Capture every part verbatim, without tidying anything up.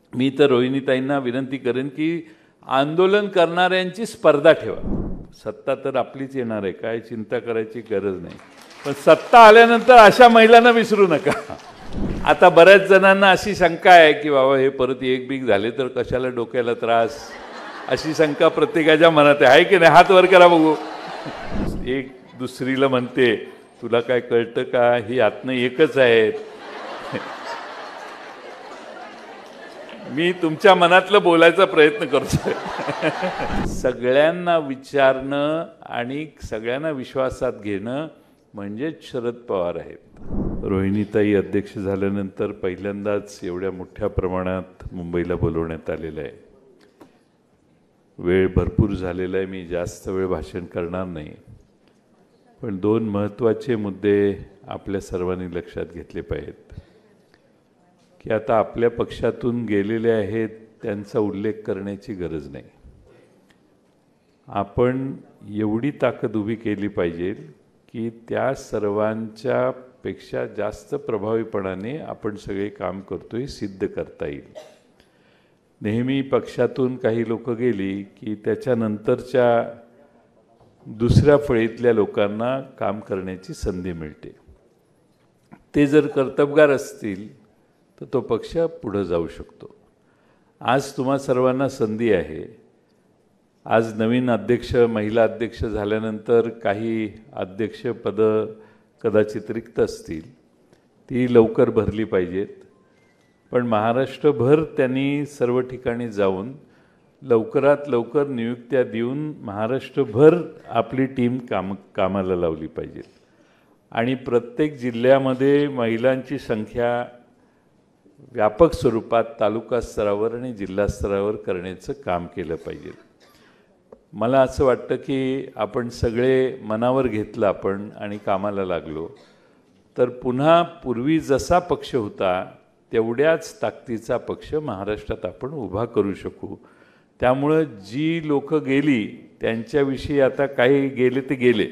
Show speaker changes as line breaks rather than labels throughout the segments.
मी तर रोहिणीताईंना विनंती करेन की आंदोलन करणाऱ्यांची स्पर्धा ठेवा. सत्ता तर आपलीच येणार आहे, काय चिंता करायची गरज नाही. पण सत्ता आल्यानंतर अशा महिलांना विसरू नका. आता बऱ्याच जणांना अशी शंका आहे की बाबा हे परत एक बीक झाले तर कशाला डोक्याला त्रास, अशी शंका प्रत्येकाच्या मनात आहे की नाही. हात वर करा बघू. एक दुसरीला म्हणते तुला काय कळतं का, ही आत्म एकच आहेत. मी तुमच्या मनातलं बोलायचा प्रयत्न करतोय. सगळ्यांना विचारणं आणि सगळ्यांना विश्वासात घेणं म्हणजे शरद पवार आहेत. रोहिणीताई अध्यक्ष झाल्यानंतर पहिल्यांदाच एवढ्या मोठ्या प्रमाणात मुंबईला बोलवण्यात आलेलं आहे. वेळ भरपूर झालेला आहे, मी जास्त वेळ भाषण करणार नाही. पण दोन महत्त्वाचे मुद्दे आपल्या सर्वांनी लक्षात घेतले पाहिजेत की आता आपल्या पक्षातून गेलेले आहेत त्यांचा उल्लेख करण्याची गरज नाही. आपण एवढी ताकद उभी केली पाहिजे की त्या सर्वांच्या पेक्षा जास्त प्रभावीपणाने आपण सगळे काम करतोय सिद्ध करता येईल. नेहमी पक्षातून काही लोक गेली की त्याच्यानंतरच्या दुसऱ्या फळीतल्या लोकांना काम करण्याची संधी मिळते. ते जर कर्तबगार असतील तर तो पक्ष पुढे जाऊ शकतो. आज तुम्हा सर्वांना संधी आहे. आज नवीन अध्यक्ष महिला अध्यक्ष झाल्यानंतर काही अध्यक्षपद कदाचित रिक्त असतील, ती लवकर भरली पाहिजेत. पण महाराष्ट्रभर त्यांनी सर्व ठिकाणी जाऊन लवकरात लवकर नियुक्त्या देऊन महाराष्ट्रभर आपली टीम काम कामाला लावली पाहिजे. आणि प्रत्येक जिल्ह्यामध्ये महिलांची संख्या व्यापक स्वरूपात तालुका स्तरावर आणि जिल्हा स्तरावर करण्याचं काम केलं पाहिजे. मला असं वाटतं की आपण सगळे मनावर घेतलं आपण आणि कामाला लागलो तर पुन्हा पूर्वी जसा पक्ष होता तेवढ्याच ताकदीचा पक्ष महाराष्ट्रात आपण उभा करू शकू. त्यामुळं जी लोक गेली त्यांच्याविषयी आता काही गेले ते गेले.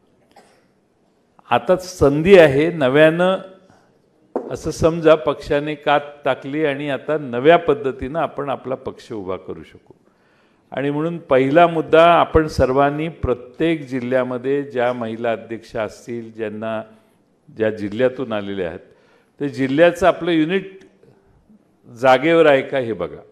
आता संधी आहे नव्यानं असं समजा पक्षाने कात टाकली आणि आता नव्या पद्धतीनं आपण आपला पक्ष उभा करू शकू. आणि म्हणून पहिला मुद्दा आपण सर्वांनी प्रत्येक जिल्ह्यामध्ये ज्या महिला अध्यक्ष असतील ज्यांना ज्या जिल्ह्यातून आलेल्या आहेत ते जिल्ह्याचं आपलं युनिट जागेवर आहे का हे बघा.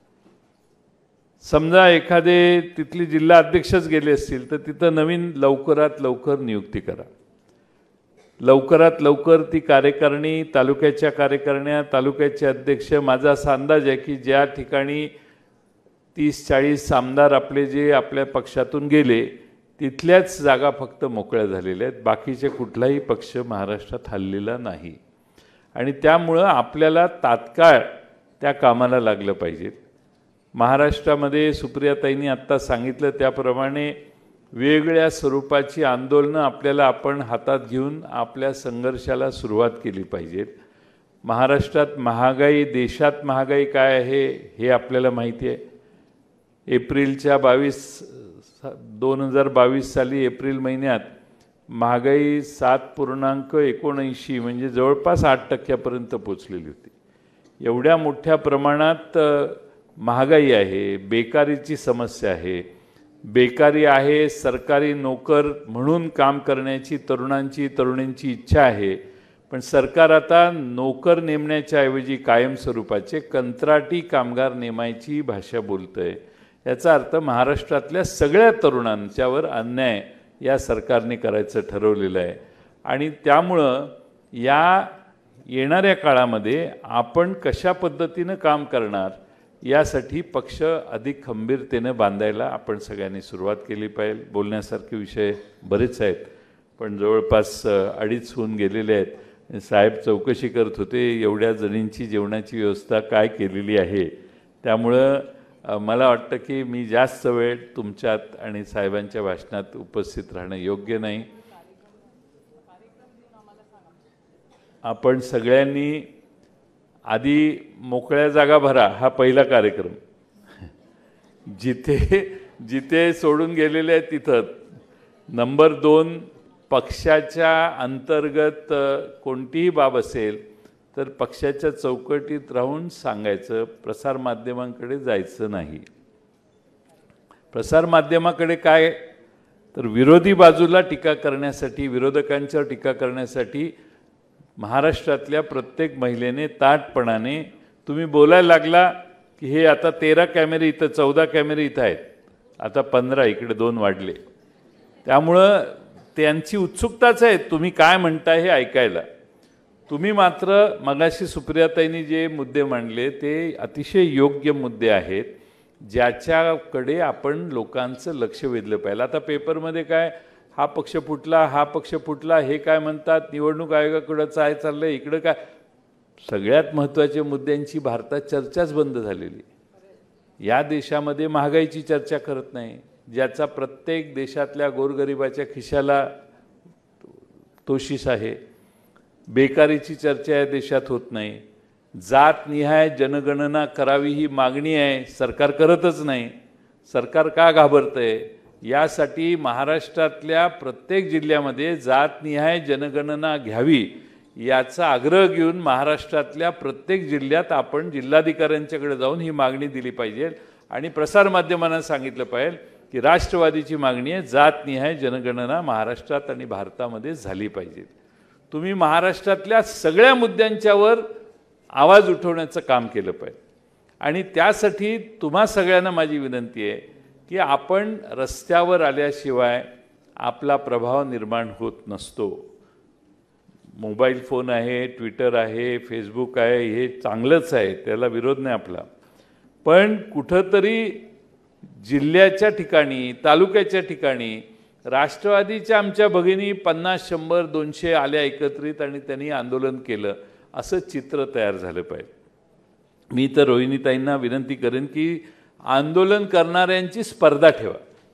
समजा एखादे तिथली जिल्हा अध्यक्षच गेले असतील तर तिथं नवीन लवकरात लवकर नियुक्ती करा. लवकरात लवकर ती कार्यकारिणी तालुक्याच्या कार्यकारिण्या तालुक्याचे अध्यक्ष. माझा असा अंदाज आहे की ज्या ठिकाणी तीस चाळीस आमदार आपले जे आपल्या पक्षातून गेले तिथल्याच जागा फक्त मोकळ्या झालेल्या आहेत. बाकीचे कुठलाही पक्ष महाराष्ट्रात हललेला नाही. आणि त्यामुळं आपल्याला तात्काळ त्या कामाला लागलं पाहिजे. महाराष्ट्रामध्ये सुप्रियाताईंनी आत्ता सांगितलं त्याप्रमाणे वेगवेगळ्या स्वरूपाची आंदोलनं आपल्याला आपण हातात घेऊन आपल्या संघर्षाला सुरुवात केली पाहिजे. महाराष्ट्रात महागाई, देशात महागाई काय आहे हे आपल्याला माहिती आहे. एप्रिलच्या बावीस दोन हजार बावीस साली एप्रिल महिन्यात महागाई सात पूर्णांक एकोणऐंशी म्हणजे जवळपास आठ टक्क्यापर्यंत पोचलेली होती. एवढ्या मोठ्या प्रमाणात महागाई आहे, बेकारीची समस्या आहे. बेकारी आहे, सरकारी नोकर म्हणून काम करण्याची तरुणांची तरुणींची इच्छा आहे. पण सरकार आता नोकर नेमण्याच्या ऐवजी कायमस्वरूपाचे कंत्राटी कामगार नेमायची भाषा बोलतंय. याचा अर्थ महाराष्ट्रातल्या सगळ्या तरुणांच्यावर अन्याय या सरकारने करायचं ठरवलेलं आहे. आणि त्यामुळं या येणाऱ्या काळामध्ये आपण कशा पद्धतीनं काम करणार यासाठी पक्ष अधिक खंबीरतेने बांधायला आपण सगळ्यांनी सुरुवात केली पाहिजे. बोलण्यासारखे विषय बरेच आहेत पण जवळपास अडीच होऊन गेलेले आहेत. साहेब चौकशी करत होते एवढ्या जणींची जेवणाची व्यवस्था काय केलेली आहे. त्यामुळं मला वाटतं की मी जास्त वेळ तुमच्यात आणि साहेबांच्या भाषणात उपस्थित राहणं योग्य नाही. आपण सगळ्यांनी आधी मोकळ्या जागा भरा हा पहिला कार्यक्रम. जिथे जिथे सोडून गेलेले आहेत तिथं. नंबर दोन, पक्षाच्या अंतर्गत कोणतीही बाब असेल तर पक्षाच्या चौकटीत राहून सांगायचं, प्रसारमाध्यमांकडे जायचं नाही. प्रसारमाध्यमाकडे काय, तर विरोधी बाजूला टीका करण्यासाठी, विरोधकांच्यावर टीका करण्यासाठी महाराष्ट्रातल्या प्रत्येक महिलेने ताटपणाने, तुम्ही बोलायला लागला की हे आता तेरा कॅमेरे इथं, चौदा कॅमेरे इथं आहेत, आता पंधरा, इकडे दोन वाढले. त्यामुळं त्यांची उत्सुकताच आहे तुम्ही काय म्हणताय हे ऐकायला. तुम्ही मात्र मगाशी सुप्रियाताईंनी जे मुद्दे मांडले ते अतिशय योग्य मुद्दे आहेत, ज्याच्याकडे आपण लोकांचं लक्ष वेधलं पाहिजे. आता पेपरमध्ये काय, हा पक्ष फुटला, हा पक्ष फुटला, हे काय म्हणतात, निवडणूक आयोगाकडं काय चाललं, इकडं काय, सगळ्यात महत्त्वाच्या मुद्द्यांची भारतात चर्चाच बंद झालेली. या देशामध्ये महागाईची चर्चा करत नाही, ज्याचा प्रत्येक देशातल्या गोरगरिबाच्या खिशाला तोशीस आहे. बेकारीची चर्चा या देशात होत नाही. जातनिहाय जनगणना करावी ही मागणी आहे, सरकार करतच नाही. सरकार का घाबरतंय? यासाठी महाराष्ट्रातल्या प्रत्येक जिल्ह्यामध्ये जातनिहाय जनगणना घ्यावी याचा आग्रह घेऊन महाराष्ट्रातल्या प्रत्येक जिल्ह्यात आपण जिल्हाधिकाऱ्यांच्याकडे जाऊन ही मागणी दिली पाहिजे आणि प्रसारमाध्यमांना सांगितलं पाहिजे की राष्ट्रवादीची मागणी आहे, जातनिहाय जनगणना महाराष्ट्रात आणि भारतामध्ये झाली पाहिजे. तुम्ही महाराष्ट्रातल्या सगळ्या मुद्द्यांच्यावर आवाज उठवण्याचं काम केलं पाहिजे आणि त्यासाठी तुम्हा सगळ्यांना माझी विनंती आहे की आपण रस्त्यावर आल्याशिवाय आपला प्रभाव निर्माण होत नसतो. मोबाईल फोन आहे, ट्विटर आहे, फेसबुक आहे, हे चांगलंच आहे, त्याला विरोध नाही आपला. पण कुठंतरी जिल्ह्याच्या ठिकाणी, तालुक्याच्या ठिकाणी राष्ट्रवादीच्या आमच्या भगिनी पन्नास शंभर दोनशे आल्या एकत्रित आणि त्यांनी आंदोलन केलं असं चित्र तयार झालं पाहिजे. मी तर रोहिणीताईंना विनंती करेन की आंदोलन करणाऱ्यांची स्पर्धा ठेवा.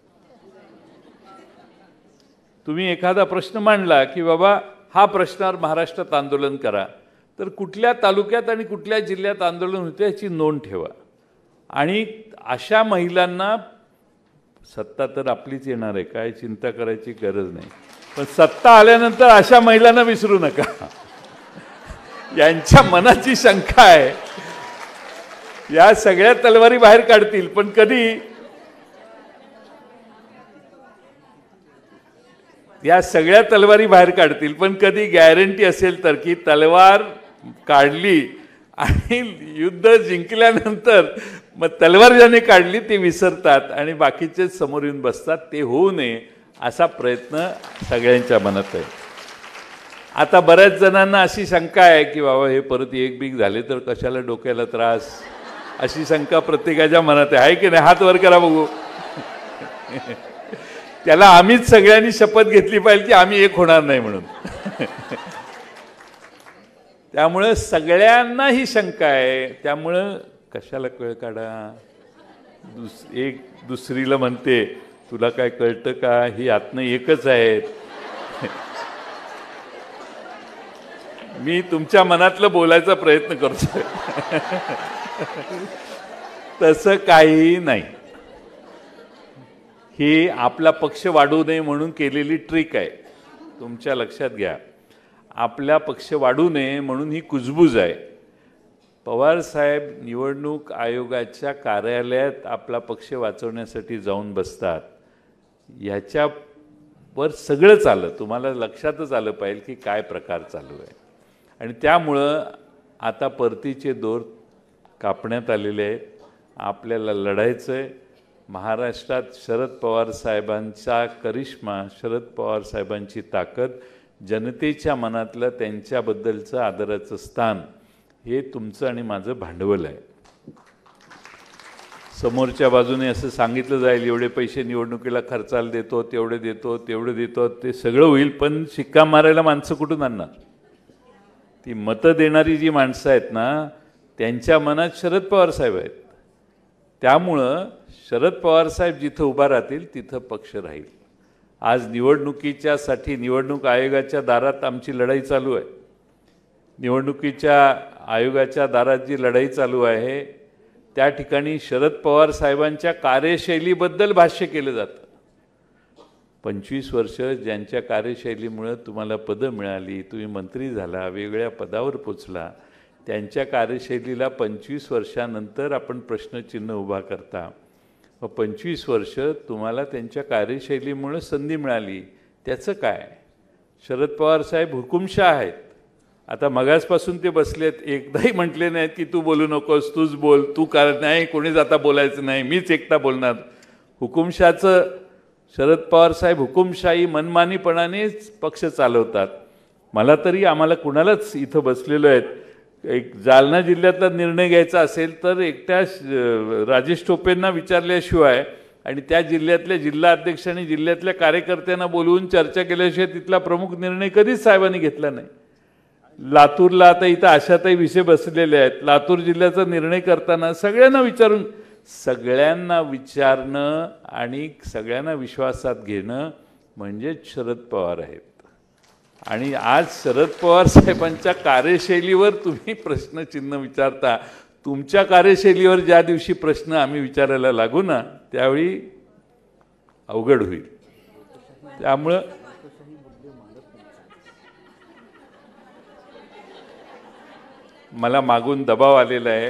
तुम्ही एखादा प्रश्न मांडला की बाबा हा प्रश्नावर महाराष्ट्रात आंदोलन करा, तर कुठल्या तालुक्यात आणि कुठल्या जिल्ह्यात आंदोलन होते याची नोंद ठेवा. आणि अशा महिलांना, सत्ता तर आपलीच येणार आहे, काय चिंता करायची गरज नाही, पण सत्ता आल्यानंतर अशा महिलांना विसरू नका. यांच्या मनाची शंका आहे, या सगळ्या तलवारी बाहेर काढतील, पण कधी या सगळ्या तलवारी बाहेर काढतील पण कधी गॅरंटी असेल तर की तलवार काढली आणि युद्ध जिंकल्यानंतर मग तलवार ज्याने काढली ते विसरतात आणि बाकीचे समोर येऊन बसतात. ते होऊ नये असा प्रयत्न सगळ्यांच्या मनात आहे. आता बऱ्याच जणांना अशी शंका आहे की बाबा हे परत एक बीक झाले तर कशाला डोक्याला त्रास, अशी शंका प्रत्येकाच्या मनात आहे की नाही? हात वर करा बघू. त्याला आम्हीच सगळ्यांनी शपथ घेतली पाहिजे की आम्ही एक होणार नाही म्हणून. त्यामुळे सगळ्यांना ही शंका आहे. त्यामुळं कशाला कळ काढा. दुस एक दुसरीला म्हणते तुला काय कळतं का, ही आत्म एकच आहेत. मी तुमच्या मनातलं बोलायचा प्रयत्न करतोय. तसं काही नाही. ही आपला पक्ष वाढू नये म्हणून केलेली ट्रिक आहे, तुमच्या लक्षात घ्या. आपला पक्ष वाढू नये म्हणून ही कुजबूज आहे. पवार साहेब निवडणूक आयोगाच्या कार्यालयात आपला पक्ष वाचवण्यासाठी जाऊन बसतात. ह्याच्यावर सगळंच आलं, तुम्हाला लक्षातच आलं पाहिजे की काय प्रकार चालू आहे. आणि त्यामुळं आता परतीचे दोर कापण्यात आलेले आहेत. आपल्याला लढायचं आहे. महाराष्ट्रात शरद पवार साहेबांचा करिश्मा, शरद पवार साहेबांची ताकद, जनतेच्या मनातलं त्यांच्याबद्दलचं आदराचं स्थान हे तुमचं आणि माझं भांडवल आहे. समोरच्या बाजूने असं सांगितलं जाईल एवढे पैसे निवडणुकीला खर्चाला देतो, तेवढे देतो, तेवढे देतो, ते सगळं होईल, पण शिक्का मारायला माणसं कुठून आणणार? ती मतं देणारी जी माणसं आहेत ना, त्यांच्या मनात शरद पवार साहेब आहेत. त्यामुळं शरद पवार साहेब जिथं उभा राहतील तिथं पक्ष राहील. आज निवडणुकीच्या साठी निवडणूक आयोगाच्या दारात आमची लढाई चालू आहे. निवडणुकीच्या आयोगाच्या दारात जी लढाई चालू आहे त्या ठिकाणी शरद पवार साहेबांच्या कार्यशैलीबद्दल भाष्य केलं जातं. पंचवीस वर्ष ज्यांच्या कार्यशैलीमुळे तुम्हाला पदं मिळाली, तुम्ही मंत्री झाला, वेगळ्या पदावर पोचला, त्यांच्या कार्यशैलीला पंचवीस वर्षानंतर आपण प्रश्नचिन्ह उभा करता। मग पंचवीस वर्ष तुम्हाला त्यांच्या कार्यशैलीमुळे संधी मिळाली, त्याचं काय? शरद पवार साहेब हुकुमशाह आहेत। आता मगासपासून ते बसलेत, एकदाही म्हटले नाहीत की तू बोलू नकोस, तूच बोल, तू काय नाही, कोणीच आता बोलायचं नाही, मीच एकटा बोलणार। हुकुमशाचं शरद पवार साहेब हुकुमशाही मनमानीपणानेच पक्ष चालवतात। मला तरी आम्हाला कुणालाच इथं बसलेलो आहेत, एक जालना जिल्ह्यातला निर्णय घ्यायचा असेल तर एकट्या राजेश टोपेंना विचारल्याशिवाय आणि त्या जिल्ह्यातल्या जिल्हा अध्यक्ष आणि जिल्ह्यातल्या कार्यकर्त्यांना बोलवून चर्चा केल्याशिवाय तिथला प्रमुख निर्णय कधीच साहेबांनी घेतला नाही। लातूरला आता इथं आशाताई विषय बसलेले आहेत, लातूर जिल्ह्याचा निर्णय करताना सगळ्यांना विचारून, सगळ्यांना विचारणं आणि सगळ्यांना विश्वासात घेणं म्हणजे शरद पवार आहेत। आणि आज शरद पवार साहेबांच्या कार्यशैलीवर तुम्ही प्रश्नचिन्ह विचारता। तुमच्या कार्यशैलीवर ज्या दिवशी प्रश्न आम्ही विचारायला लागू ना, त्यावेळी अवघड होईल। त्यामुळं मला मागून दबाव आलेला आहे,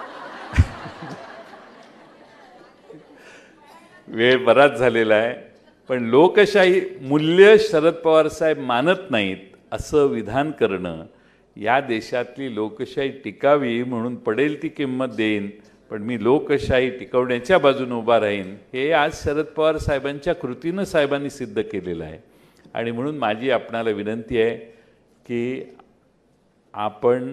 वेळ बराच झालेला आहे, पण लोकशाही मूल्य शरद पवार साहेब मानत नाहीत असं विधान करणं, या देशातली लोकशाही टिकावी म्हणून पडेल ती किंमत देईन, पण मी लोकशाही टिकवण्याच्या बाजूने उभा राहीन, हे आज शरद पवार साहेबांच्या कृतीनं साहेबांनी सिद्ध केलेलं आहे। आणि म्हणून माझी आपणाला विनंती आहे की आपण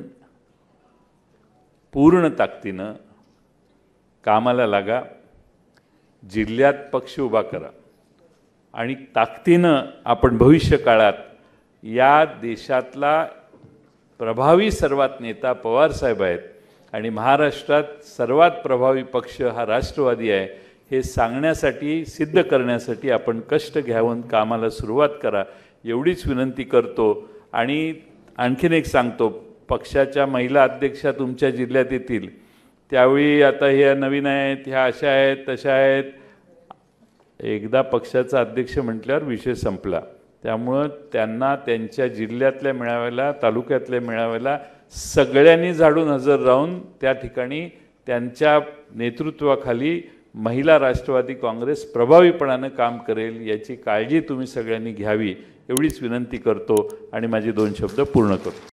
पूर्ण ताकदीनं कामाला लागा, जिल्ह्यात पक्ष उभा करा आणि ताकदीनं आपण भविष्य काळात या देशातला प्रभावी सर्वात नेता पवार साहेब आहेत आणि महाराष्ट्रात सर्वात प्रभावी पक्ष हा राष्ट्रवादी आहे हे सांगण्यासाठी, सिद्ध करण्यासाठी आपण कष्ट घ्यावून कामाला सुरुवात करा, एवढीच विनंती करतो। आणि आणखीन एक सांगतो, पक्षाच्या महिला अध्यक्षा तुमच्या जिल्ह्यात येतील त्यावेळी, आता ह्या नवीन आहेत, ह्या अशा आहेत, तशा आहेत, एकदा पक्षाचा अध्यक्ष म्हटल्यावर विषय संपला। त्यामुळं त्यांना त्यांच्या जिल्ह्यातल्या मेळाव्याला, तालुक्यातल्या मेळाव्याला सगळ्यांनी झाडून हजर राहून त्या ठिकाणी त्यांच्या नेतृत्वाखाली महिला राष्ट्रवादी काँग्रेस प्रभावीपणाने काम करेल याची काळजी तुम्ही सगळ्यांनी घ्यावी, एवढीच विनंती करतो आणि माझे दोन शब्द पूर्ण करतो।